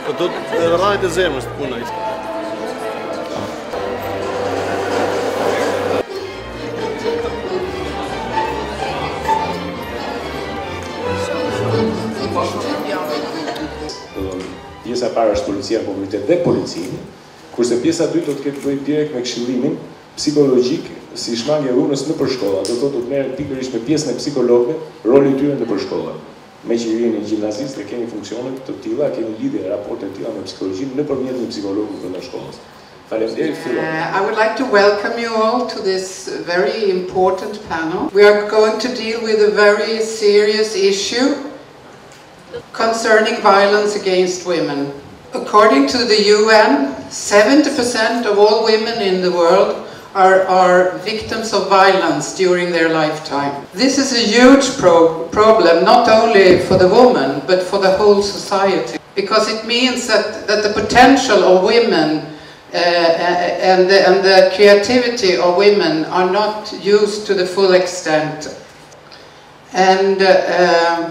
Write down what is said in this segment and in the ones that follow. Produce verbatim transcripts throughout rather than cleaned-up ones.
Po do të rrallë të zemrës të puna ishte. Pjesa e parë është policia në komunitet dhe policinë, kurse pjesa e dytë do të ketë bëjë direkt me këshillimin psikologjik si shmangja e dhunës nëpër shkolla. Do thotë do të merret pikërisht me pjesën e psikologëve, roli i tyre nëpër shkolla. Me që jeni gjimnazistë keni funksione të tilla, keni lidhje raporte të tilla me psikologjinë nëpërmjet një psikologu brenda shkollës. Faleminderit fillon. I would like to welcome you all to this very important panel. We are going to deal with a very serious issue concerning violence against women. According to the U N, seventy percent of all women in the world are, are victims of violence during their lifetime. This is a huge pro problem, not only for the woman, but for the whole society. Because it means that, that the potential of women uh, and, the, and the creativity of women are not used to the full extent. And uh,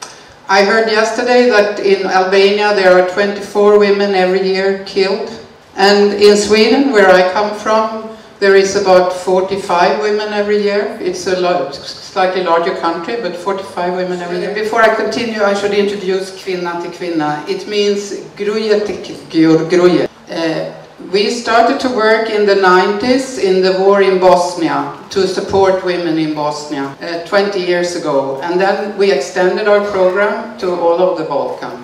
I heard yesterday that in Albania there are twenty-four women every year killed. And in Sweden, where I come from, there is about forty-five women every year. It's a lot, slightly larger country, but forty-five women every year. Before I continue, I should introduce Kvinna till Kvinna. It means gruje till gruje. Uh, we started to work in the nineties in the war in Bosnia to support women in Bosnia uh, twenty years ago. And then we extended our program to all of the Balkans.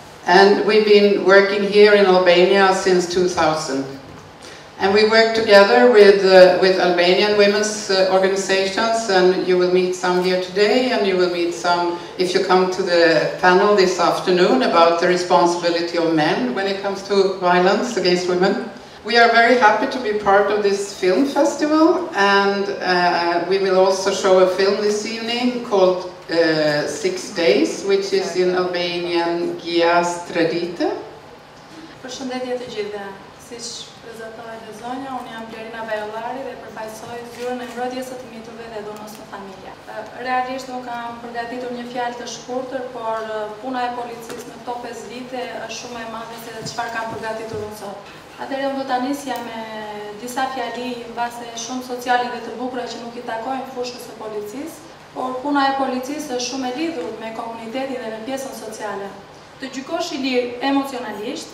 And we've been working here in Albania since two thousand. And we work together with, uh, with Albanian women's uh, organizations, and you will meet some here today, and you will meet some if you come to the panel this afternoon about the responsibility of men when it comes to violence against women. We are very happy to be part of this film festival, and uh, we will also show a film this evening called uh, Six Days, which is in Albanian Gjas Tradite. Përshëndetje të gjithëve. Siç prezantoi dhe zonja, unë jam Blerina Bajallari dhe përfaqësoj zyrën e mbrojtjes së të miturve dhe dhunës në familje. Realisht nuk kam përgatitur një fjalë të shkurtër, por puna e policisë në këto pesë vite është shumë e madhe se çfarë kam përgatitur unë sot. Atëherë unë do ta nisja me disa fjali mbase shumë socialeve të bukura që nuk i takojnë fushës së policisë, por puna e policisë është shumë e lidhur me komunitetin dhe me pjesën sociale. Të gjykosh i lirë emocionalisht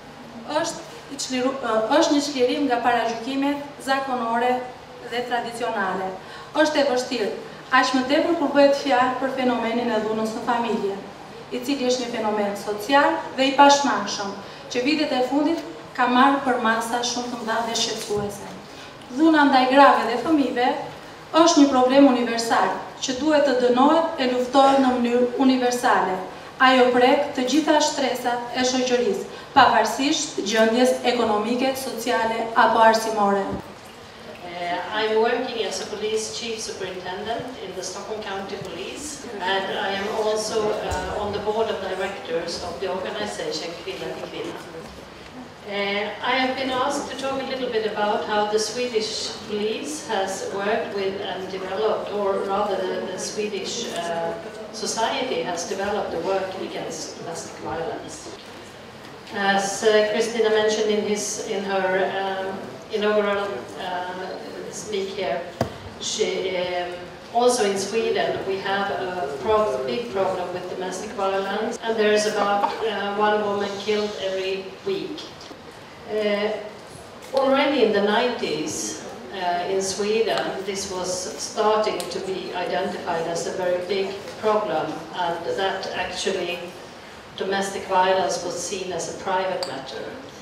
është është një çlirim nga paragjykimet zakonore dhe tradicionale. Është e vështirë, aq më tepër kur bëhet fjalë për fenomenin e dhunës në familje, i cili është një fenomen social dhe i pashmangshëm, që vitet e fundit ka marrë për masa shumë të mëdha dhe shqetësuese. Dhuna ndaj grave dhe fëmijëve është një problem universal, që duhet të dënohet e luftohet në mënyrë universale. Ajo prek të gjitha shtresat e shoqërisë, pavarësisht gjendjes ekonomike, sociale apo arsimore. I'm working as a police chief superintendent in the Stockholm County Police, and I am also uh, on the board of directors of the organization Kvinna till Kvinna. Uh, I have been asked to talk a little bit about how the Swedish police has worked with and developed, or rather the, the Swedish uh, society has developed the work against domestic violence. As uh, Christina mentioned in, his, in her um, inaugural uh, speak here, she, um, also in Sweden we have a pro big problem with domestic violence, and there is about uh, one woman killed every week. Uh, already in the nineties uh, in Sweden this was starting to be identified as a very big problem, and that actually domestic violence was seen as a private matter.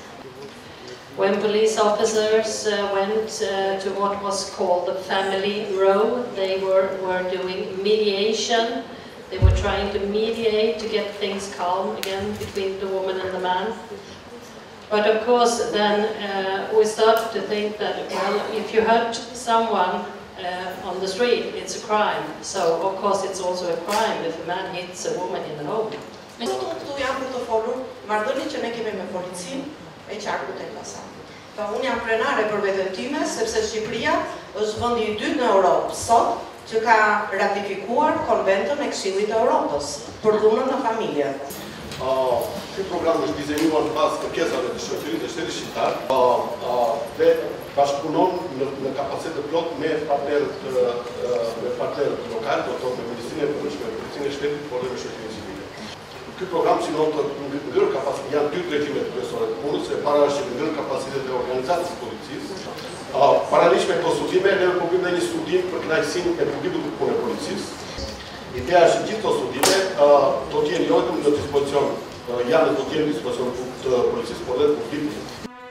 When police officers uh, went uh, to what was called the family row, they were, were doing mediation. They were trying to mediate to get things calm again between the woman and the man. But of course then uh, we started to think that, well, if you hurt someone uh, on the street, it's a crime. So of course it's also a crime if a man hits a woman in the home. Sot këtu jam për të folur marrëdhënien që ne kemi me policinë e qarkut e Elbasanit. Pa unë jam krenare për veten time, sepse Shqipëria është vendi i dytë në Europë sot që ka ratifikuar Konventën e Këshillit të Evropës për dhunën në familje. Ky program është dizajnuar pas kërkesave të shoqërisë së shqiptare dhe bashkëpunon në kapacitet plot me partnerët me partnerët lokalë, do të thotë me Ministrinë e Brendshme, me Policinë e Shtetit, por edhe me shoqërinë civile. Ky program synon të ngërë kapacitet, janë dy drejtime kryesore të punës, e para është që ngërë kapacitetet e organizatës së policisë. Paralelisht me këto studime, ne po bëjmë një studim për knajësinë e publikut të punës policisë. Ideja është që gjithë këto studime do të jenë jo vetëm në dispozicion, janë do të jenë në dispozicion të policisë, por edhe të publikut.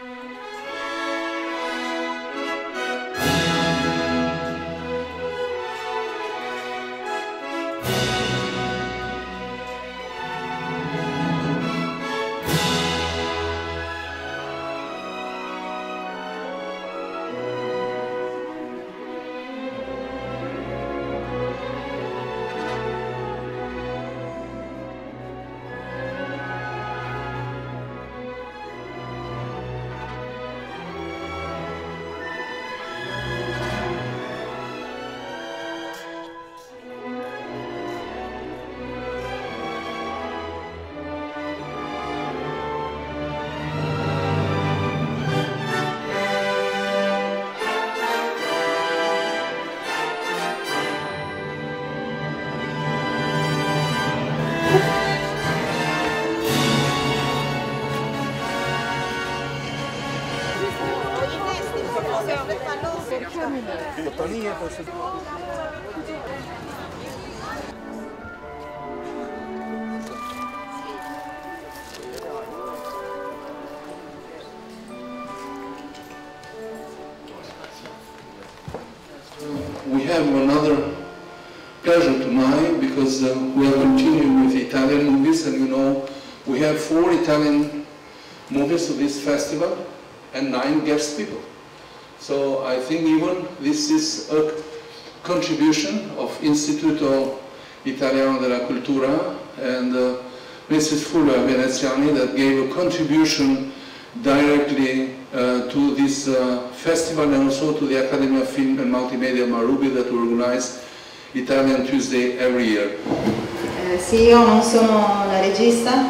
We have another pleasure tonight because uh, we are continuing with Italian movies, and you know we have four Italian movies to this festival and nine guest people. So I think even this is a contribution of Istituto Italiano della Cultura and uh, Missus Fuller Veneziani that gave a contribution directly uh, to this uh, festival and also to the Academy of Film and Multimedia Marubi that organize Italian Tuesday every year. Eh, sì, io non sono la regista,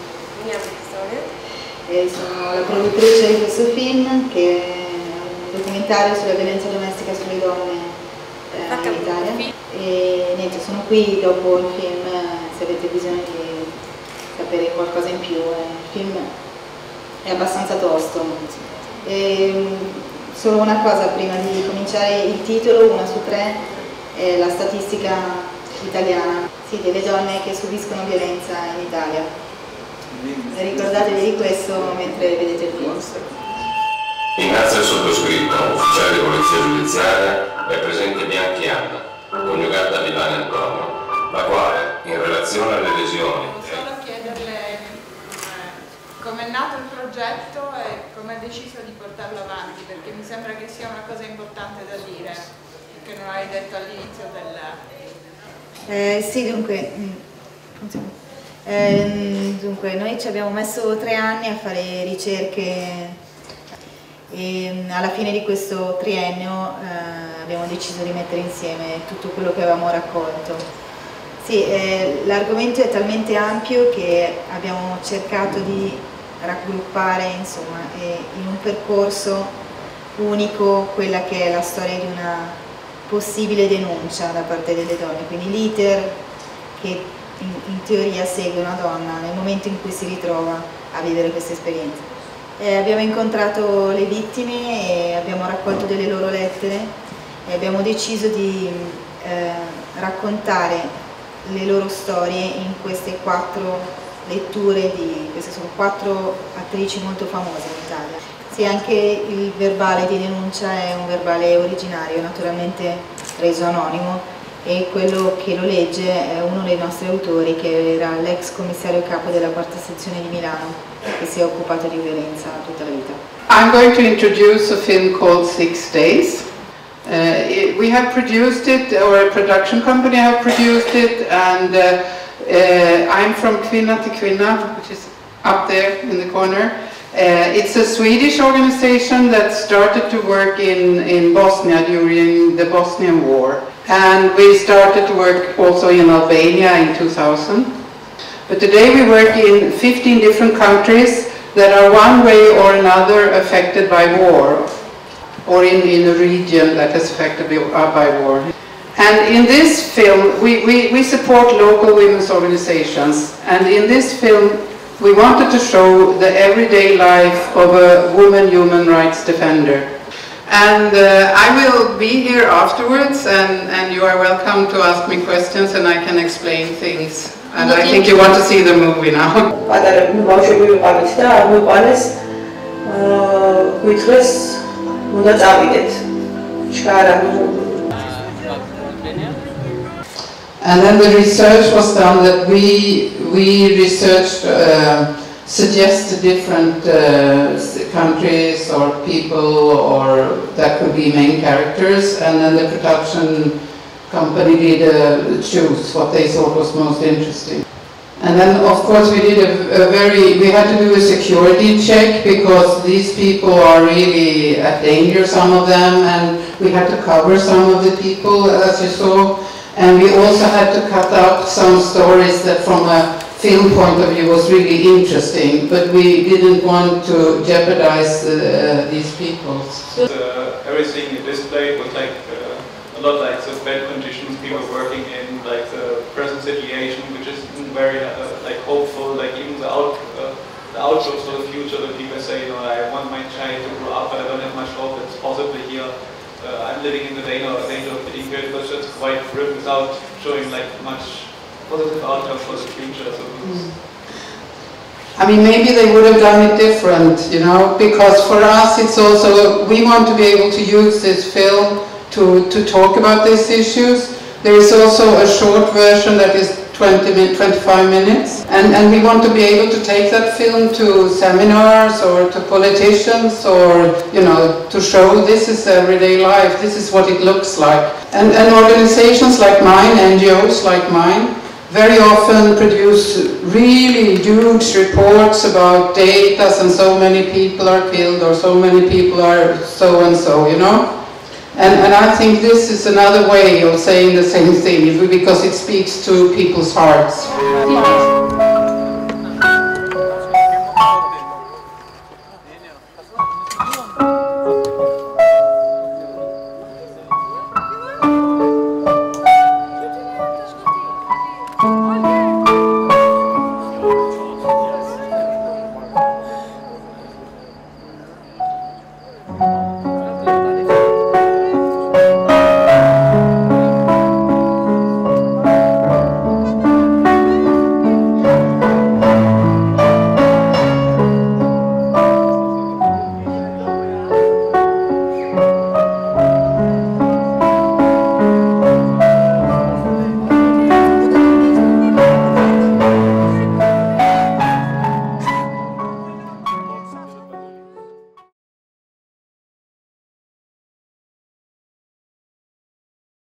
e sono la produttrice di questo film che è un documentario sulla violenza domestica sulle donne eh, in Italia. E niente, sono qui dopo il film, se avete bisogno di sapere qualcosa in più. Il film è abbastanza tosto. E, solo una cosa prima di cominciare: il titolo, una su tre, è la statistica italiana, sì, delle donne che subiscono violenza in Italia. E ricordatevi di questo mentre vedete il film. Innanzi al sottoscritto, ufficiale di polizia giudiziaria, è presente Bianchi Anna, coniugata a Villani Antonio, la quale, in relazione alle lesioni... Solo chiederle come è nato il progetto e come ha deciso di portarlo avanti, perché mi sembra che sia una cosa importante da dire, che non hai detto all'inizio del... Eh, sì, dunque, eh, dunque, noi ci abbiamo messo tre anni a fare ricerche e alla fine di questo triennio eh, abbiamo deciso di mettere insieme tutto quello che avevamo raccolto. Sì, eh, l'argomento è talmente ampio che abbiamo cercato di raggruppare, insomma, eh, in un percorso unico quella che è la storia di una possibile denuncia da parte delle donne, quindi l'iter che in, in teoria segue una donna nel momento in cui si ritrova a vivere questa esperienza. Eh, abbiamo incontrato le vittime e abbiamo raccolto delle loro lettere e abbiamo deciso di eh, raccontare le loro storie in queste quattro letture, di, queste sono quattro attrici molto famose in Italia. Sì, anche il verbale di denuncia è un verbale originario, naturalmente reso anonimo, e quello che lo legge è uno dei nostri autori, che era l'ex commissario capo della quarta sezione di Milano, che si è occupato di violenza tutta la vita. I'm going to introduce a film called Six Days. Uh, it, we have produced it, or a production company have produced it, and uh, uh, I'm from Kvinna till Kvinna, which is up there in the corner. Uh, it's a Swedish organization that started to work in, in Bosnia during the Bosnian War. And we started to work also in Albania in two thousand. But today we work in fifteen different countries that are one way or another affected by war, or in, in a region that is affected by war. And in this film, we, we, we support local women's organizations, and in this film we wanted to show the everyday life of a woman human rights defender. And uh, I will be here afterwards, and, and you are welcome to ask me questions and I can explain things. And I think you want to see the movie now. And then the research was done that we, we researched, uh, suggested different uh, countries or people, or that could be main characters, and then the production company did uh, choose what they thought was most interesting. And then of course we did a, a very, we had to do a security check because these people are really at danger, some of them, and we had to cover some of the people, as you saw. And we also had to cut out some stories that from a film point of view was really interesting, but we didn't want to jeopardize uh, these people. Uh, everything displayed was like uh, a lot like the bad conditions people working in, like the present situation, which is very uh, like hopeful, like even the, out, uh, the outlooks for the future that people say, you know, I want my child to grow up, but I don't have much hope it's possibly here. Uh, I'm living in the danger, danger of being killed, but it's quite grim without showing like much positive outcome for the future. So mm. I mean, maybe they would have done it different, you know, because for us it's also, we want to be able to use this film to, to talk about these issues. There is also a short version that is twenty, twenty-five minutes, and, and we want to be able to take that film to seminars or to politicians, or, you know, to show this is everyday life, this is what it looks like. And, and organizations like mine, N G Os like mine, very often produce really huge reports about data and so many people are killed or so many people are so and so, you know. And, and I think this is another way of saying the same thing, because it speaks to people's hearts.